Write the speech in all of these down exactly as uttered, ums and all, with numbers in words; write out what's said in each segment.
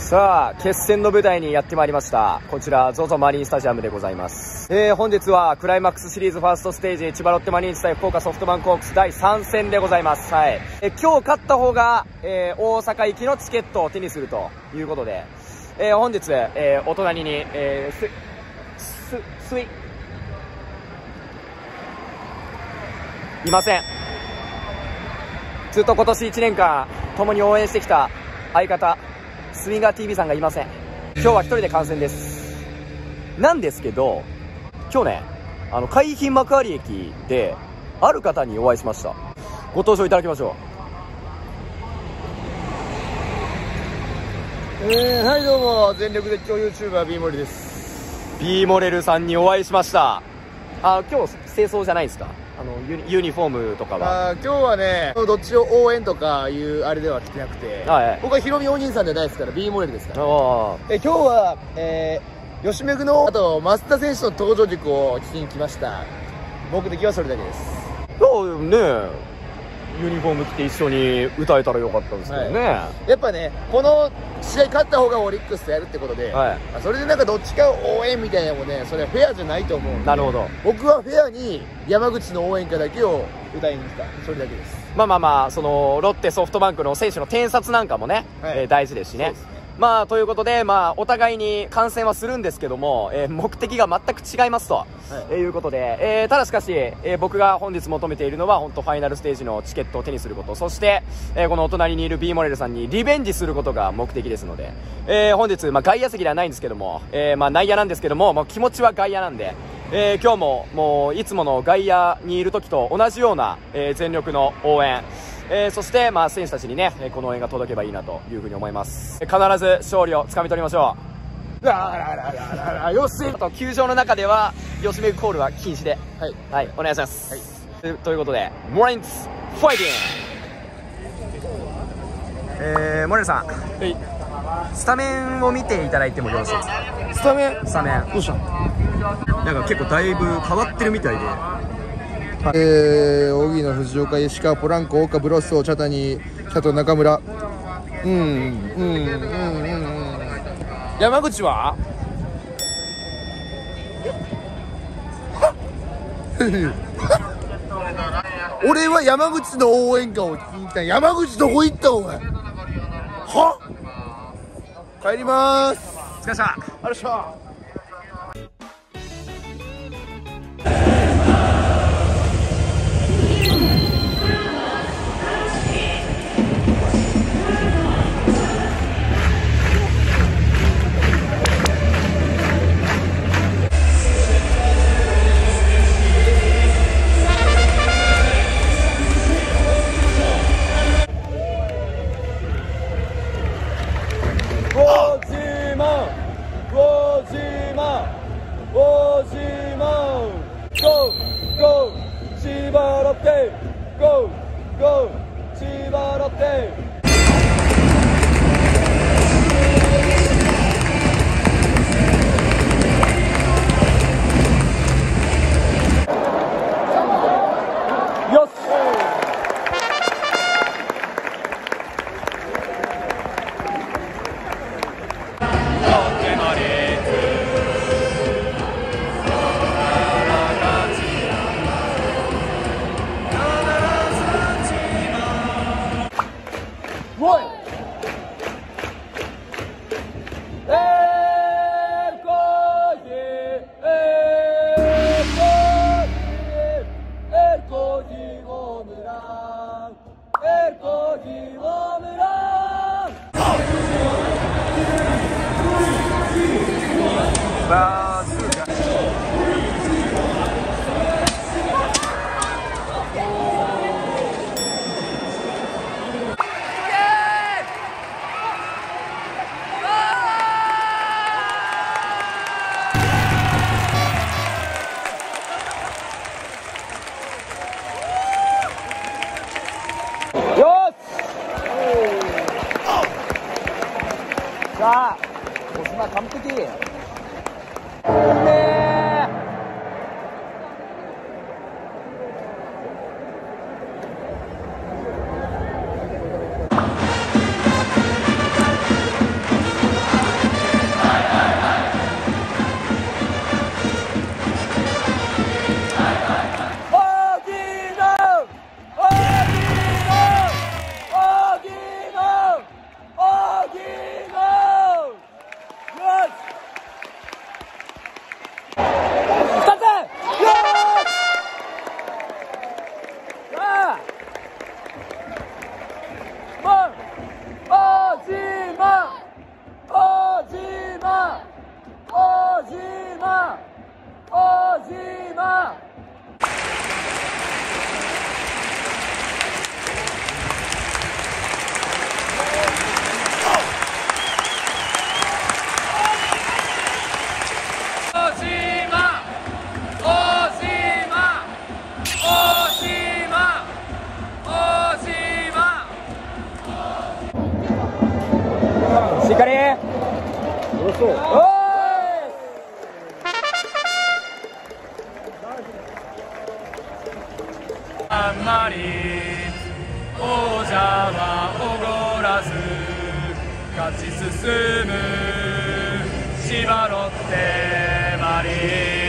さあ、決戦の舞台にやってまいりました。こちら ゾゾ マリンスタジアムでございます。えー、本日はクライマックスシリーズファーストステージ、千葉ロッテマリーンズ対福岡ソフトバンクホークスだいさん戦でございます。はい。えー、今日勝った方が、えー、大阪行きのチケットを手にするということで、えー、本日、えー、お隣に、えー、す、す、すい、いません。ずっと今年いちねんかん共に応援してきた相方、スインガー ティーブイ さんがいません。今日は一人で観戦です。なんですけど、今日ね、あの海浜幕張駅である方にお会いしました。ご登場いただきましょう。えー、はいどうも、全力絶叫 ユーチューバー B モレです。 B モレルさんにお会いしました。あ、今日清掃じゃないですか、あの ユ, ユニフォームとかは。 あ、今日はね、どっちを応援とかいうあれでは来てなくて、はい、僕はヒロミお兄さんじゃないですから B モレルですから。え今日は、えー、吉めぐのあと増田選手の登場軸を聞きに来ました。目的はそれだけです。 そうね、ユニフォーム着て一緒に歌えたらよかったんですけどね、はい、 やっぱね、この試合勝った方がオリックスとやるってことで、はい、それでなんかどっちかを応援みたいなのもね、それはフェアじゃないと思うんで。なるほど。僕はフェアに山口の応援歌だけを歌いに来た、それだけです。 まあまあまあ、そのロッテソフトバンクの選手の転殺なんかもね、はい、えー、大事ですしね。まあということで、まあお互いに観戦はするんですけども、えー、目的が全く違いますと、はい、いうことで、えー、ただしかし、えー、僕が本日求めているのは本当ファイナルステージのチケットを手にすること、そして、えー、このお隣にいる B モレルさんにリベンジすることが目的ですので、えー、本日、まあ、外野席ではないんですけども、えー、まあ内野なんですけども、まあ、気持ちは外野なんで、えー、今日ももういつもの外野にいる時と同じような、えー、全力の応援、えー、そして、まあ、選手たちにね、この応援が届けばいいなというふうに思います。必ず勝利をつかみ取りましょう。あららららら、よし。あと球場の中では吉めぐコールは禁止で、はい、はい、お願いします。はい、ということで、モレンツファイティング。えー、モレルさん、はい、スタメンを見ていただいてもよろしいですか？ スタメン？ スタメン。 どうした？ なんか結構だいぶ変わってるみたいで。 えー、荻野、藤岡、石川、ポランコ、岡、ブロッソ、茶谷、佐藤、中村。うん、うん、うん、うん、うん。山口は俺は山口の応援歌を聞きに来た。山口どこ行ったお前。は？帰りまーす。 お疲れ様。ありがとうございました。千葉ロッテ、ゴーゴー、千葉ロッテ。よし。さあ、小島完璧。 島しっかりおーいあんまり王者はおごらず勝ち進む千葉ロッテマリーン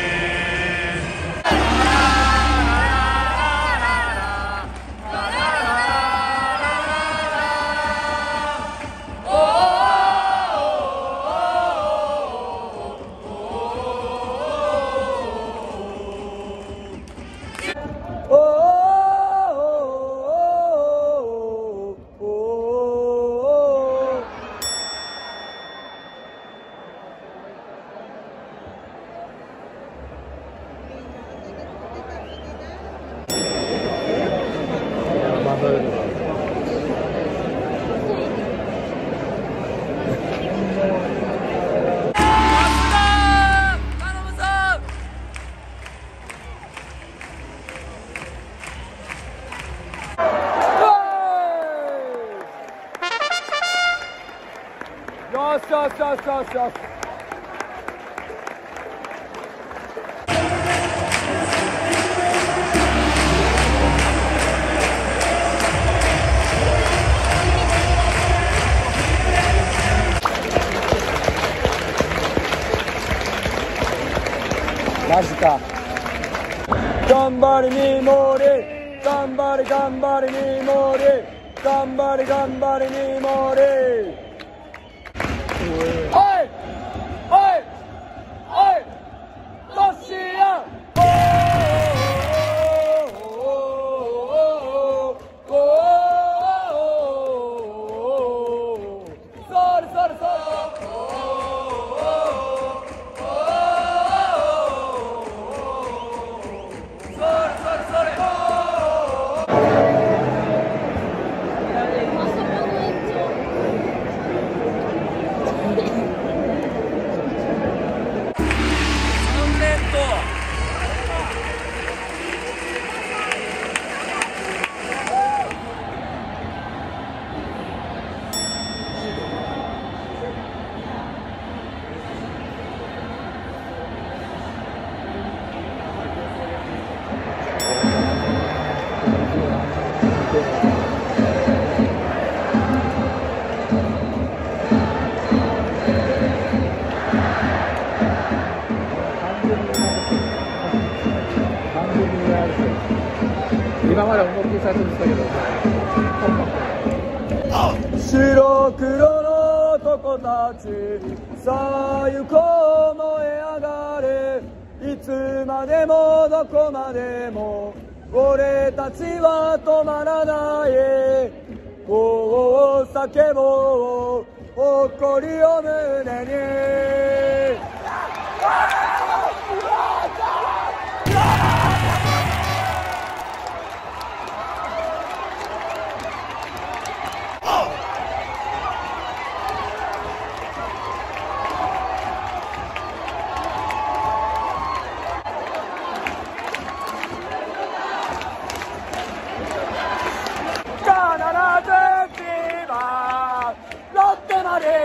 よしよしよしよしよしマジか頑張りにもり頑張り頑張りにもり頑張り頑張りにもりおいおいおいロシアおーおーおーそれそれそれ今まで思いっきり最初にしたけど白黒の男たちさあ行こう燃え上がれいつまでもどこまでも俺たちは止まらないこう叫ぼう誇りを胸に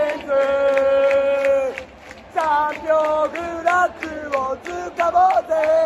チャンピオングラスをつかもうぜ